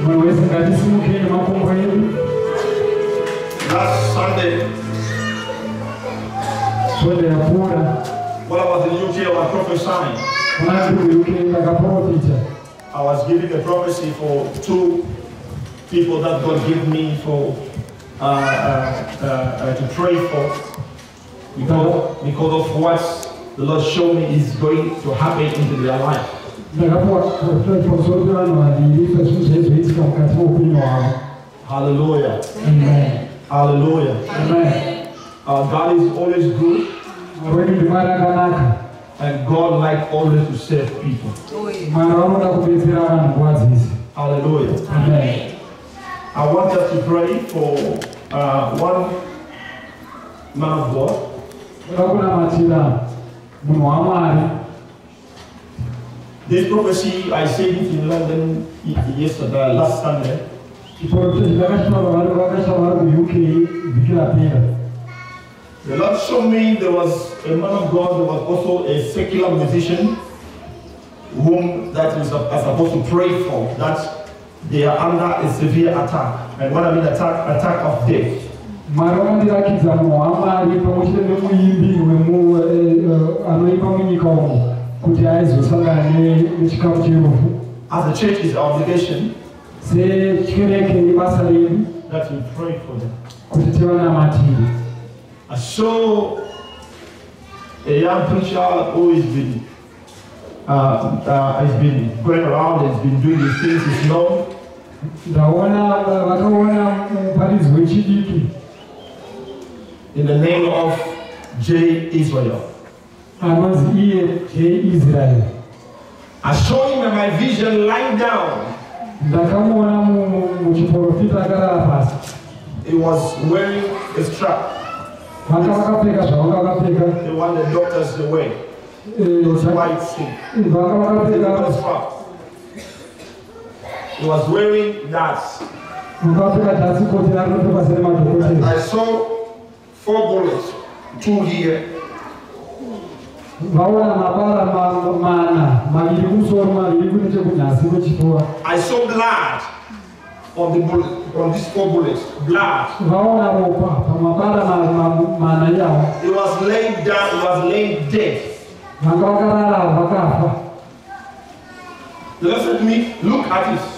Last Sunday, while I was in UK, I was prophesying. I was giving a prophecy for 2 people that God gave me for to pray for, because of what the Lord showed me is going to happen into their life. Hallelujah. Amen. Hallelujah. Amen. God is always good, and God likes always to save people. Hallelujah. Amen. I want us to pray for one man of God. This prophecy, I said it in London yesterday, last Sunday. The Lord showed me there was a man of God, there was also a secular musician whom that is supposed to pray for, that they are under a severe attack. And what I mean attack of death. As a church, is our obligation that we pray for them. I saw a young preacher who has been going around, has been doing these things, is known. In the name of J. Israel. I saw him in my vision lying down. He was wearing a strap. The one the doctors wear. Those white things. He was wearing that. I saw 4 bullets, 2 here. I saw blood on the bullet, on these 4 bullets. Blood. He was laying down, he was laying dead. The Lord said to me, look at it.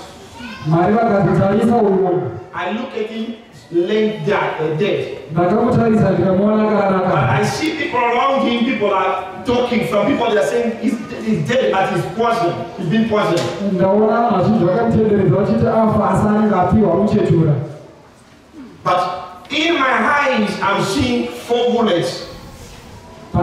I look at him laying dead. And I see people around him, people are talking. Some people are saying he's dead, but he's poisoned. He's been poisoned. But in my eyes, I'm seeing 4 bullets. 2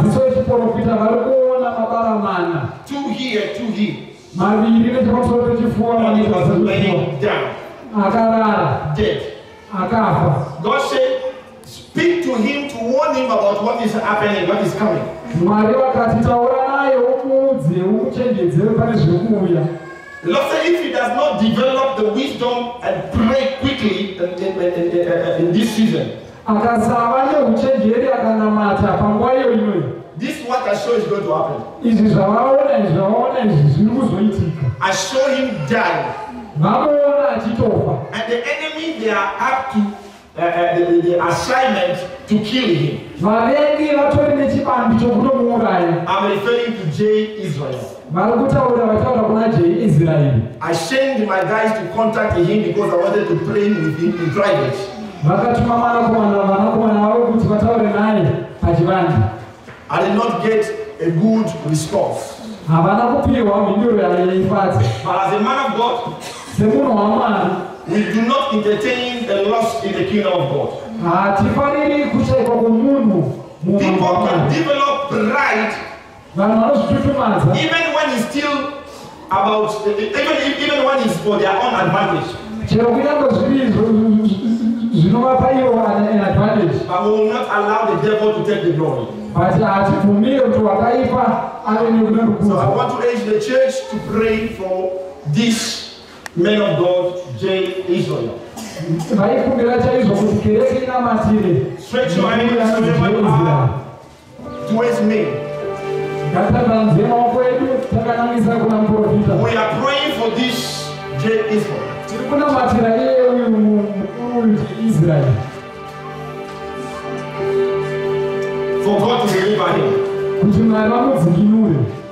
here, 2 here. And he was laying down, dead. God said, speak to him to warn him about what is happening, what is coming. The Lord said, if he does not develop the wisdom and pray quickly in this season, this is what I saw is going to happen. I saw him die. And the enemy, they are up to the assignment to kill him. I'm referring to J. Israel. I sent my guys to contact him because I wanted to pray with him in private. I did not get a good response. But as a man of God, we do not entertain the loss in the kingdom of God. People can develop pride even when it's still about, even when it's for their own advantage. But we will not allow the devil to take the glory. So I want to urge the church to pray for this man of God, J. Israel. Stretch your hands towards me. We are praying for this J. Israel. kunamatira iye uyu Israel. For God to deliver him. Kuti Mwari vamudzikinure.